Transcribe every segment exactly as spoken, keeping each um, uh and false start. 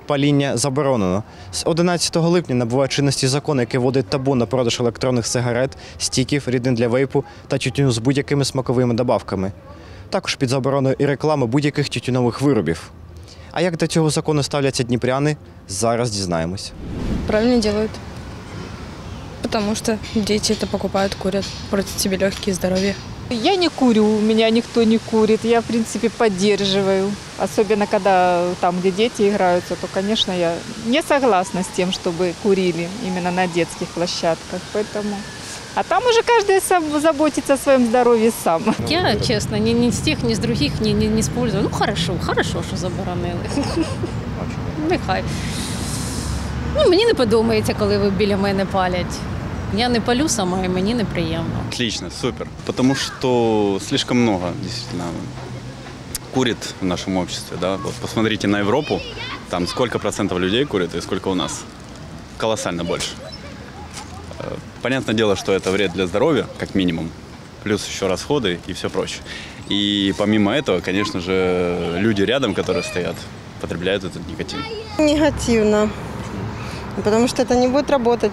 паління заборонено. З одинадцятого липня набуває чинності закон, який вводить табу на продаж електронних сигарет, стіків, рідин для вейпу та тютюну з будь-якими смаковими добавками. Також під забороною і реклами будь-яких тютюнових виробів. А як до цього закону ставляться дніпряни, зараз дізнаємось. Правильно делают. Потому что дети это покупают, курят, портят себе легкие, здоровье. Я не курю, у меня никто не курит. Я, в принципе, поддерживаю. Особенно, когда там, где дети играются, то, конечно, я не согласна с тем, чтобы курили именно на детских площадках. Поэтому... А там уже каждый сам заботится о своем здоровье сам. Я, честно, ни, ни с тех, ни с других не, не, не использую. Ну, хорошо, хорошо, що заборонили. Нехай. Ну, мені не подобається, коли ви біля мене палять. Я не палю сама, і мені неприємно. Отлично, супер. Потому что слишком много действительно курит в нашем обществе. Да? Вот посмотрите на Европу, там сколько процентов людей курит и сколько у нас. Колоссально больше. Понятное дело, что это вред для здоровья, как минимум. Плюс еще расходы и все прочее. И помимо этого, конечно же, люди рядом, которые стоят, потребляют этот никотин. Негативно. Потому что это не будет работать.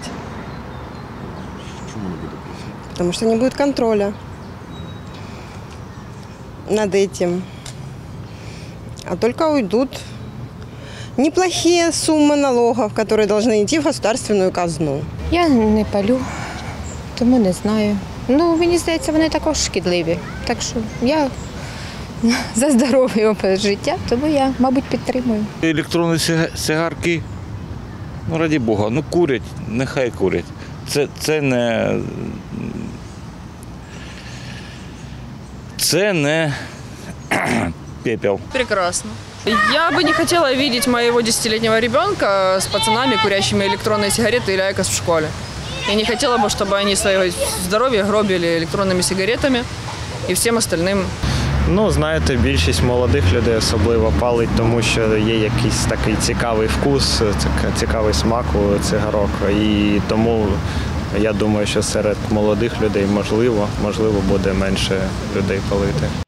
Потому что не будет контроля над этим. А только уйдут неплохие суммы налогов, которые должны идти в государственную казну. Я не палю, тому не знаю. Ну, мені здається, вони також шкідливі. Так що я за здоров'я образ життя, тому я, мабуть, підтримую. Електронні сигарки, ну, раді Бога, ну курять, нехай курять. Це, це не... Це не пепел. Прекрасно. Я бы не хотела видеть моего десятилетнего ребенка с пацанами, курящими электронные сигареты или айкос в школе. Я не хотела бы, чтобы они свое здоровье гробили электронными сигаретами и всем остальным. Ну, знаєте, більшість молодих людей особливо палить, тому що є якийсь такий цікавий вкус, цікавий смак у цигарок. І тому я думаю, що серед молодих людей можливо, можливо буде менше людей палити.